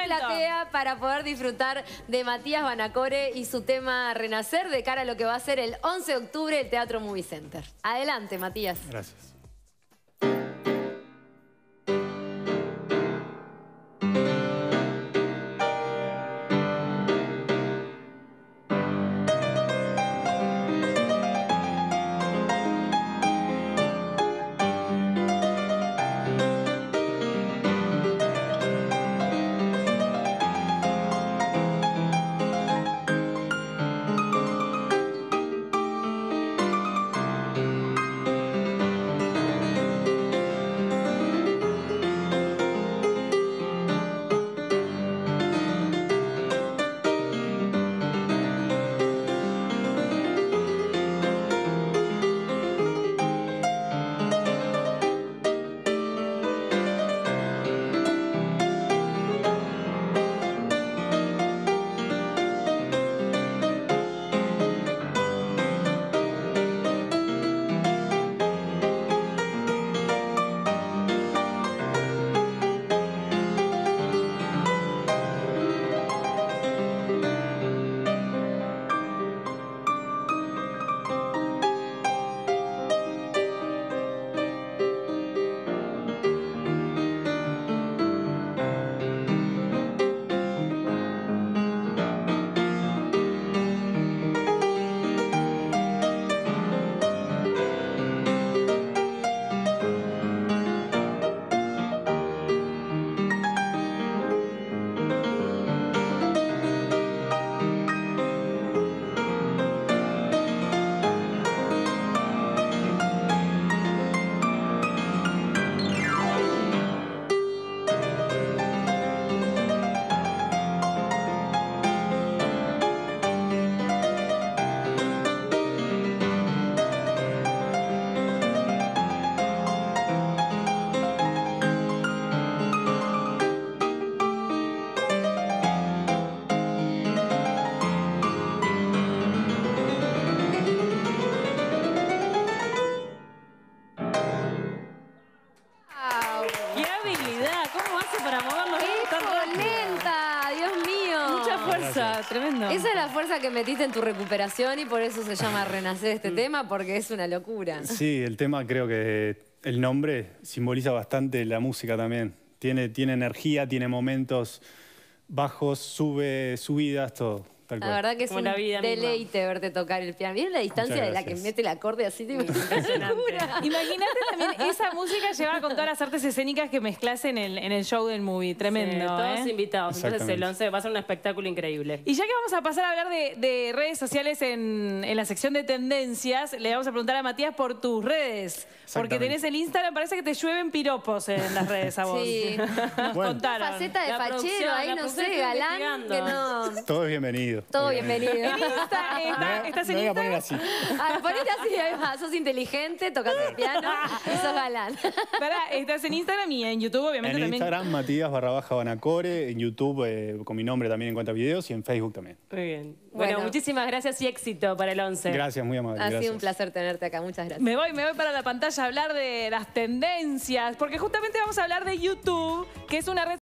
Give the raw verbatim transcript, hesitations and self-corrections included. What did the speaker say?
platea para poder disfrutar de Matías Vanacore y su tema Renacer de cara a lo que va a ser el once de octubre el Teatro Movie Center. Adelante, Matías. Gracias. Tremendo. Esa es la fuerza que metiste en tu recuperación y por eso se llama Renacer este tema, porque es una locura. Sí, el tema creo que el nombre simboliza bastante la música también. Tiene, tiene energía, tiene momentos bajos, sube, subidas, todo. Tal la cual. verdad que es Como un la vida deleite misma. verte tocar el piano. ¿Vieron la distancia de la que mete el acorde así? Tipo, Impresionante. Imagínate también esa música llevada con todas las artes escénicas que mezclas en el, en el show del movie. Tremendo. Sí, todos ¿eh? invitados. Entonces el once va a ser un espectáculo increíble. Y ya que vamos a pasar a hablar de, de redes sociales en, en la sección de tendencias, le vamos a preguntar a Matías por tus redes. Porque tenés el Instagram, parece que te llueven piropos en las redes a vos. Sí. Nos Bueno. contaron. Faceta de La fachero, producción, ahí la no producción sé, está galán, que investigando. no... Todo es bienvenido. Todo obviamente. bienvenido. En Insta, está- ¿estás en Me voy a poner Instagram? así. Ah, ponete así, ahí va. Sos inteligente, tocas el piano y sos galán. Pará, estás en Instagram y en YouTube, obviamente, En también. Instagram, Matías barra baja Vanacore. En YouTube, eh, con mi nombre también encuentra videos. Y en Facebook también. Muy bien. Bueno, Bueno. muchísimas gracias y éxito para el once. Gracias, muy amable. Ha gracias. sido un placer tenerte acá. Muchas gracias. Me voy, me voy para la pantalla a hablar de las tendencias, porque justamente vamos a hablar de YouTube, que es una red